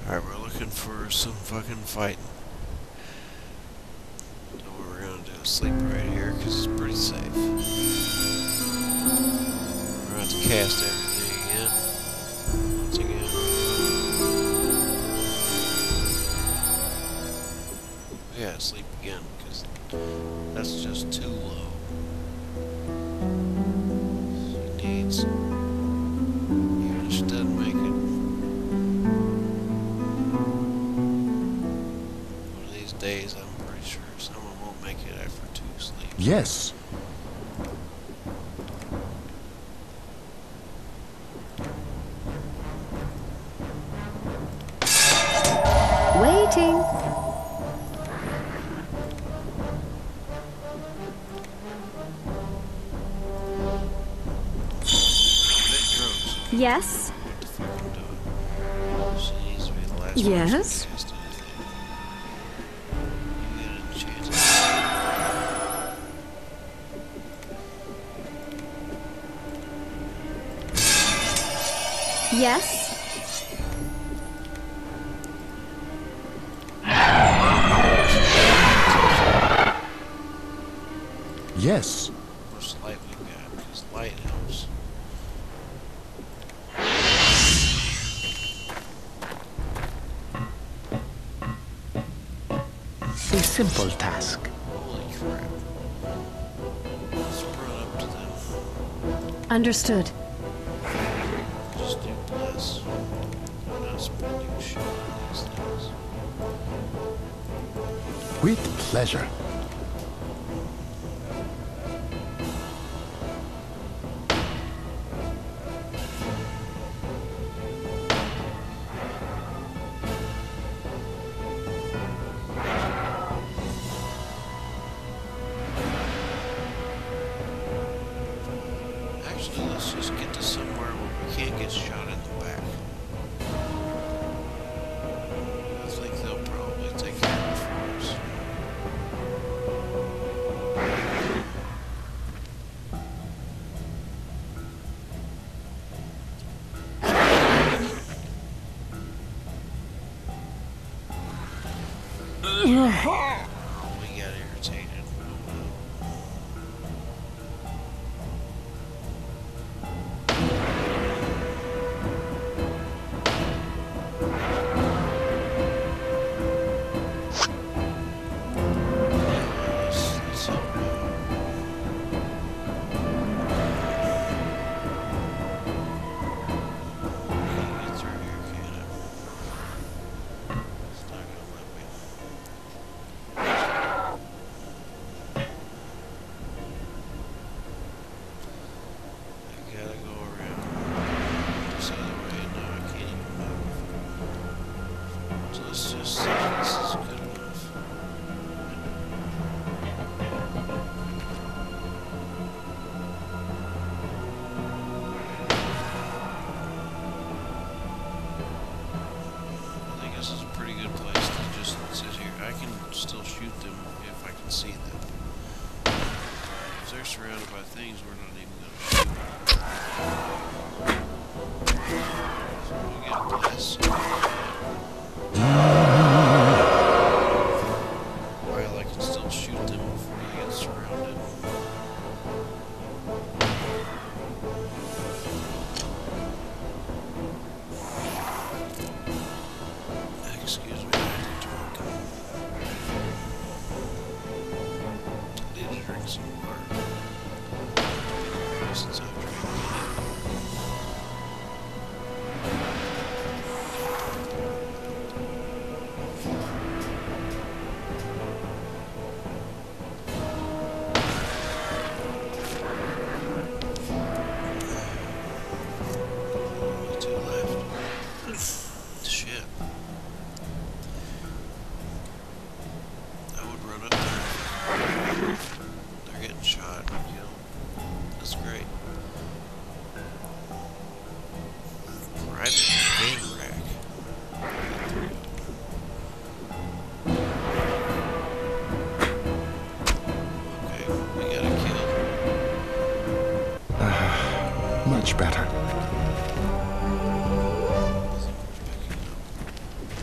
Alright, we're looking for some fucking fighting. So what we're gonna do is sleep right here, because it's pretty safe. We're gonna have to cast everything again. Once again. We gotta sleep again, because that's just too low. She needs... Even if she doesn't make it. One of these days, I'm pretty sure someone won't make it after 2 sleeps. Yes. Waiting. Yes. She needs to be the last Yes. person to cast anything. You get a chance. Yes. Yes. How much light we got? Because light helps. A simple task. Holy crap. Let's run up to them. Understood. Just do bless. I'm not spending shit on these things. With pleasure. Actually, let's just get to somewhere where we can't get shot in the back. I think they'll probably take care of it for us. Oh, we got irritated. Let's help out. Can't get through here, can I? It's not gonna let me. I gotta go around this other way. No, I can't even move. So let's just see if this is good enough. I think this is a pretty good place to just sit here. I can still shoot them if I can see them. If they're surrounded by things, we're not even gonna shoot them. So we get a bless. While I can still shoot them before they get surrounded. Excuse me, I'm drunk. Need to drink some water. Since I've drank only 2 left. Shit. I would run up there. They're getting shot and killed. That's great. Private game rack. Okay, we got a kill. Much better. I think we're picking up.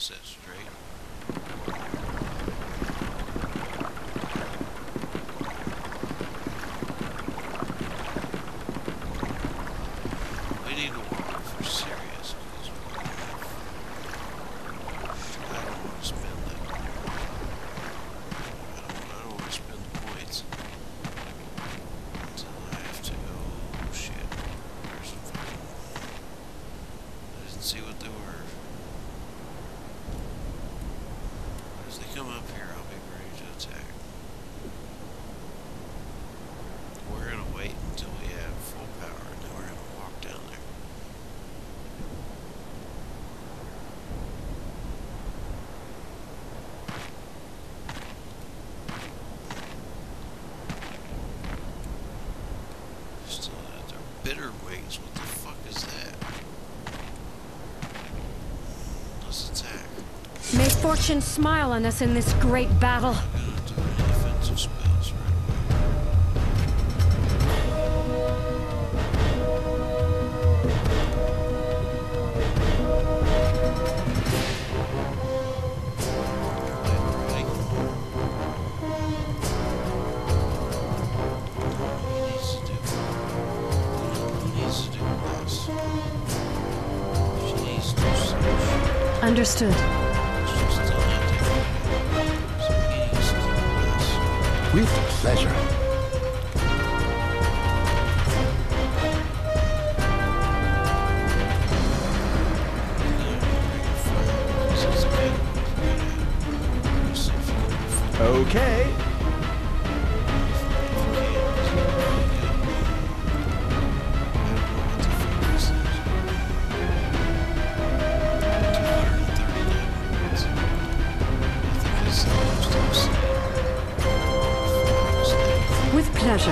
set straight. We need to walk for serious because I don't want to spend that. I don't want to spend the points until I have to go. Oh shit! There's some fucking. I didn't see what they were. As they come up here, I'll be ready to attack. We're gonna wait until we have full power, and then we're gonna walk down there. Still, they're bitter wings. What the fuck is that? Let's attack. May fortune smile on us in this great battle. I'm gonna do any offensive spells right away. Ready? Who needs to do this? She needs to switch. Understood. She's still not taking it. So he needs to do this. With pleasure. Okay. With pleasure.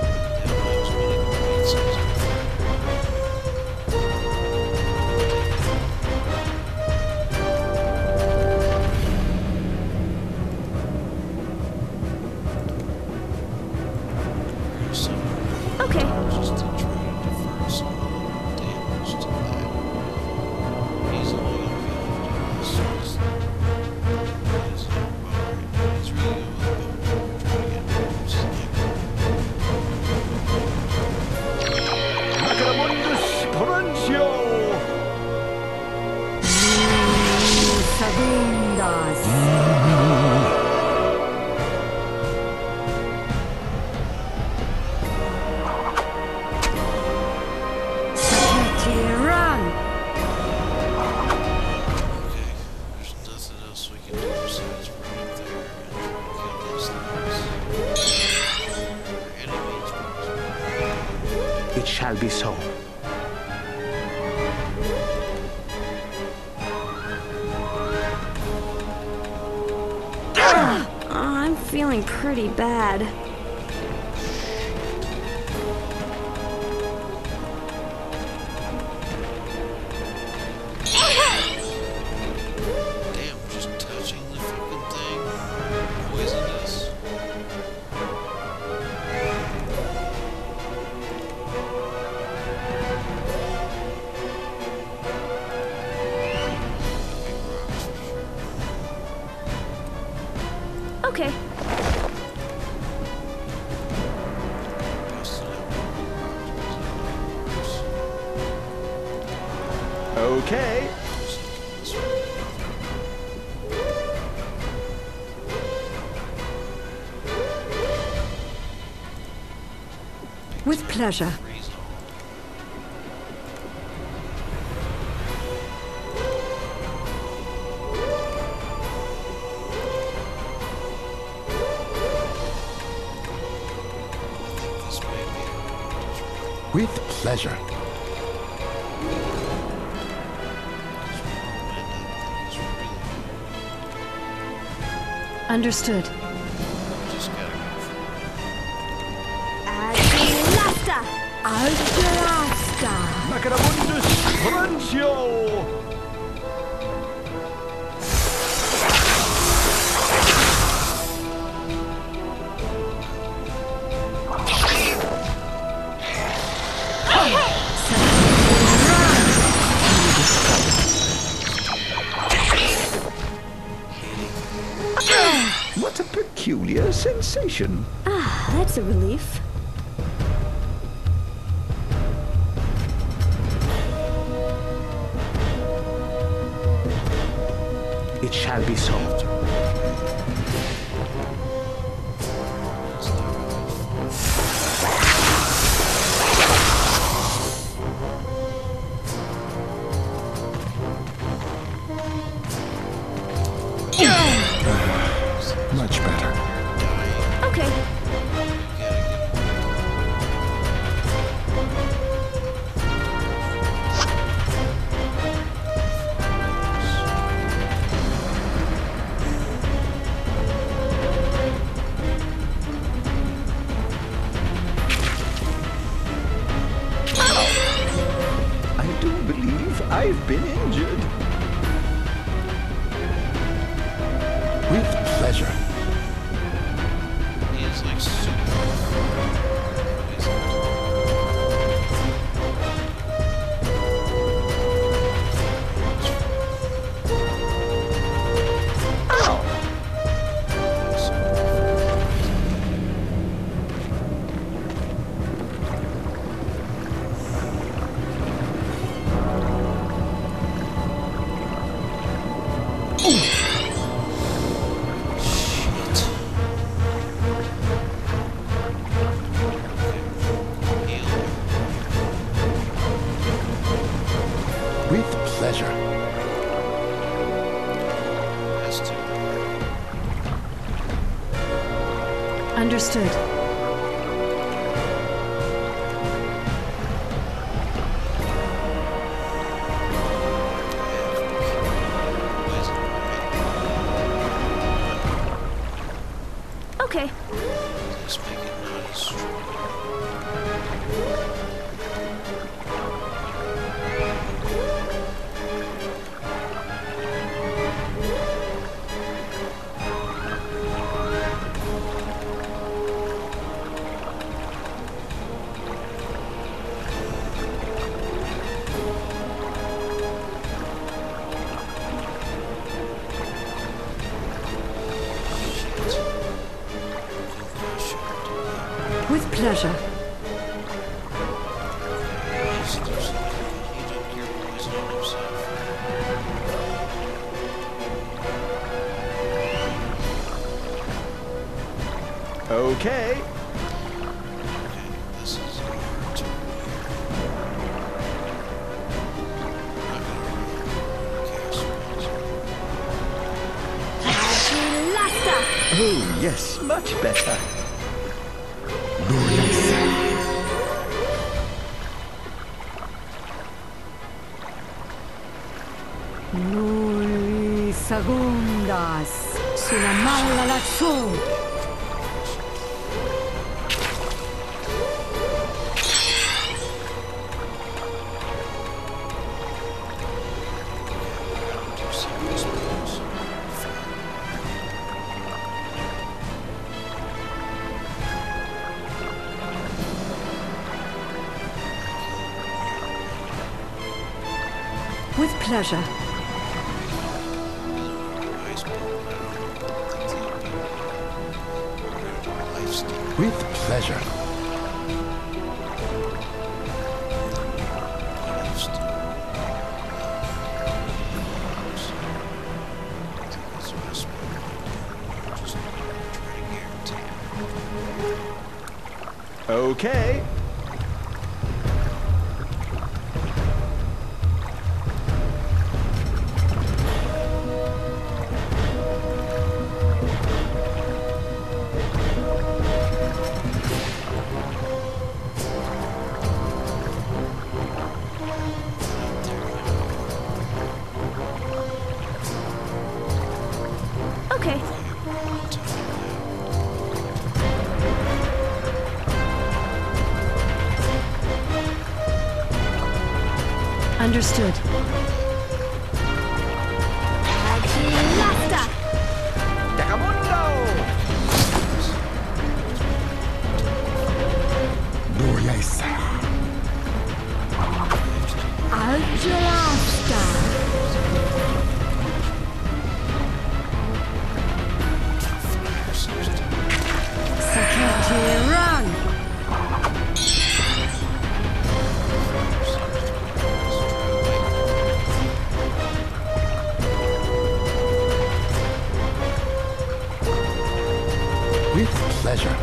Okay. Just to try to defer some of the damage to that. He's only going to be able to do this once. He's really good with the bow. Trying to get moves and Macromundus Pruncio! Segundas. Run. okay, there's nothing else we can do besides run up there and kill these things. Our enemies. It shall be so. I'm feeling pretty bad. Damn, just touching the fucking thing poisoned us. Big rocks for sure. Okay. Busted out rocks. Okay. With pleasure. Freeze all. I think this may be a With pleasure. Understood. Just gotta go for it. Agilasta. Agilasta. Macromundus Pruncio! What a peculiar sensation. Ah, that's a relief. It shall be so. Much better. Okay. I do believe I've been injured. With pleasure. He is like super. With pleasure. Has to. Understood. Okay. Just make it not as strong. With pleasure. He don't care poison on himself. Okay. This is hard to Oh, yes, much better. Noi segundas sulla malla lassù. do serious moves. With pleasure. With pleasure. Okay. Okay. Understood. Agilasta! Dagamundo! Agilasta! With pleasure.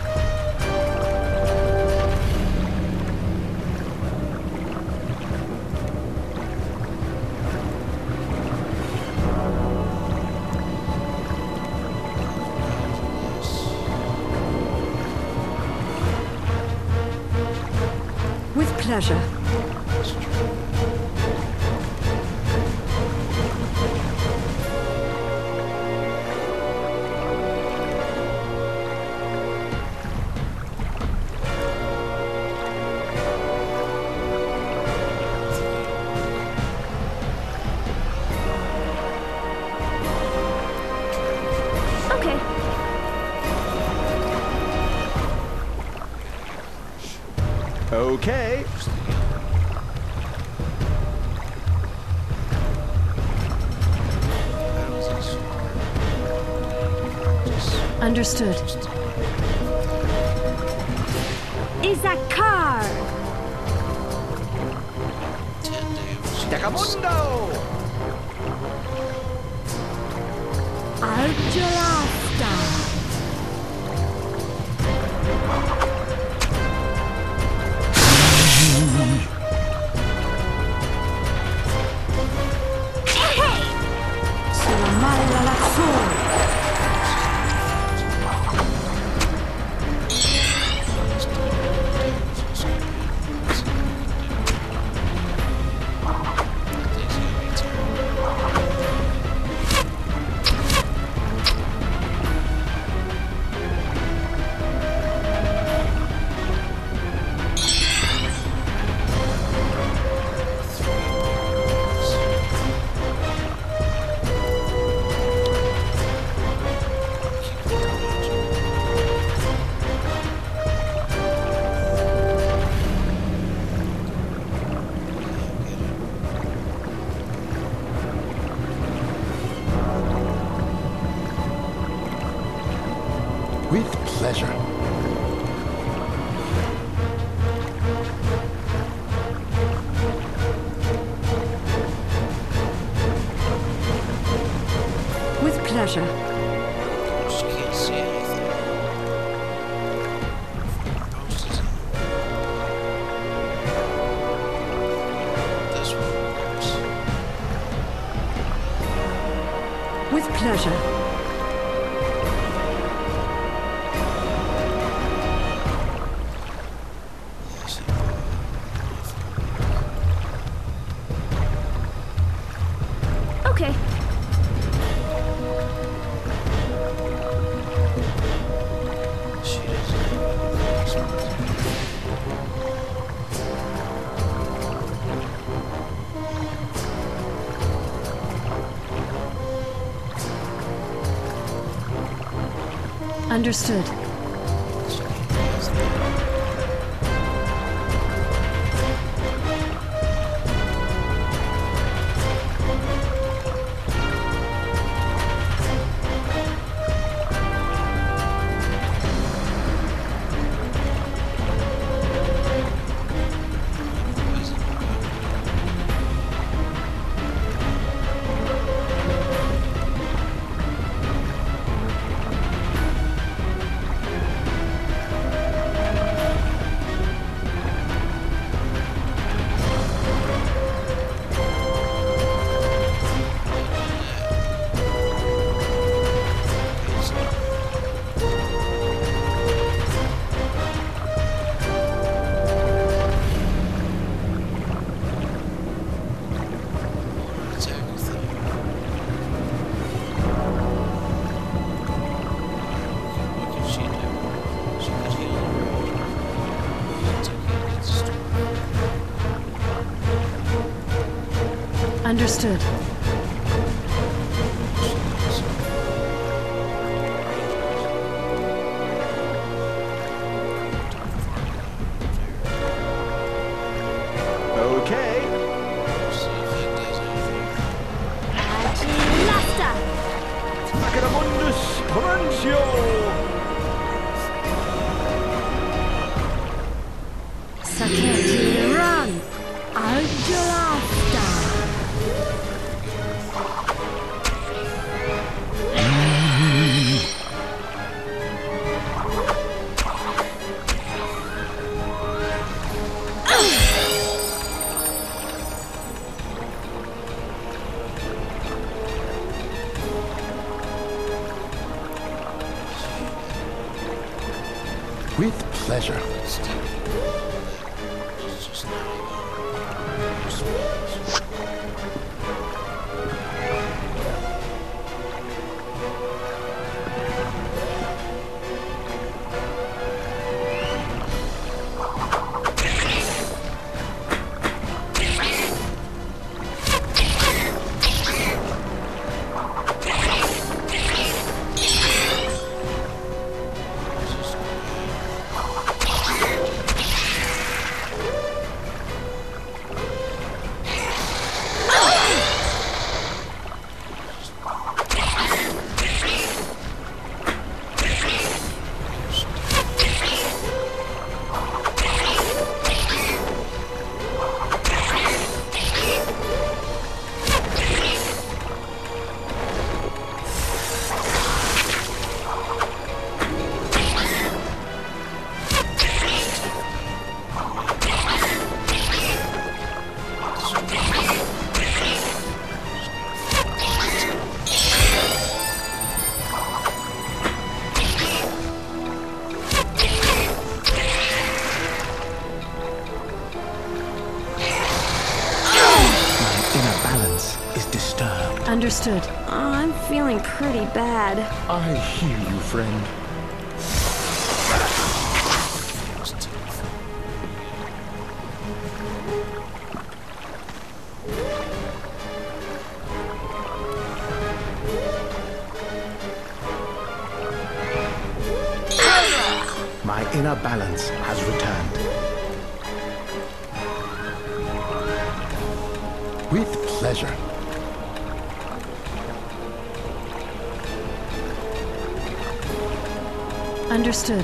With pleasure. Okay. Okay. I don't think so. Practice. Understood. Izakar! 10 damage. Decamundo! Algelasta! Sulla l'azzurra! With pleasure. With pleasure. Just can't see anything. Post is on. This one works. With pleasure. Yes, Okay. she doesn't have any. Understood. She has that. Poison. Understood. Okay. See if that does anything. Agilasta! Macadamundus Provencio! Sacchetti, run! Agilasta! With pleasure. Instead of it's just not even response. Understood. I'm feeling pretty bad. I hear you, friend. My inner balance has returned. With pleasure. Understood.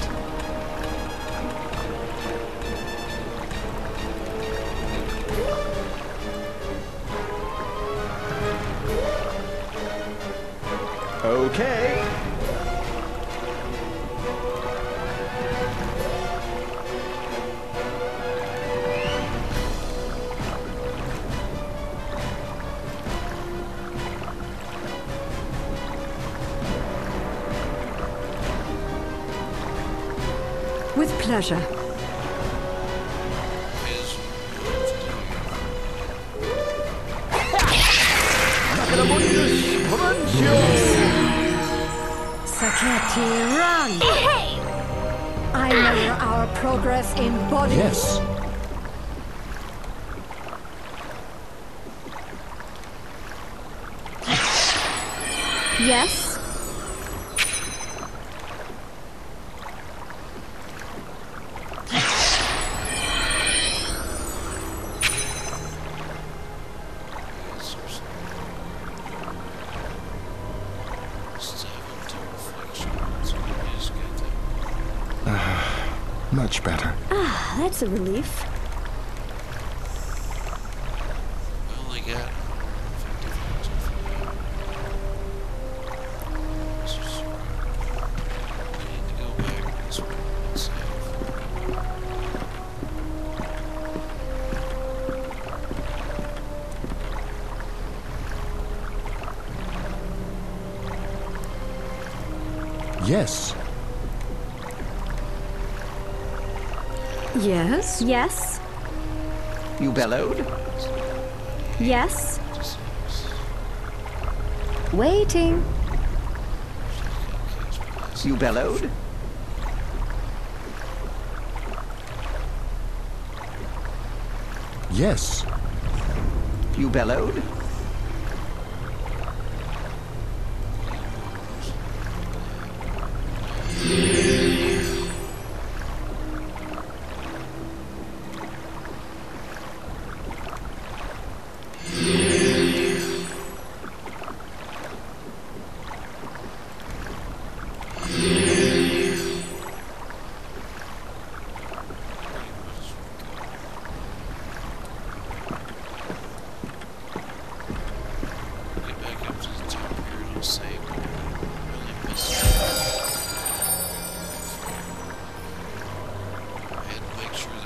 Okay. With pleasure. Is Saketi, run! I measure our progress in body. Yes. Yes? Much better. Ah, that's a relief. we only got 50,000 for that. This is- we need to go back to this one and save. Yes. Yes? Yes? You bellowed? Yes? Just- Waiting. You bellowed? Yes. You bellowed? Get back up to the top here, it'll save. Really miss it. I had to make sure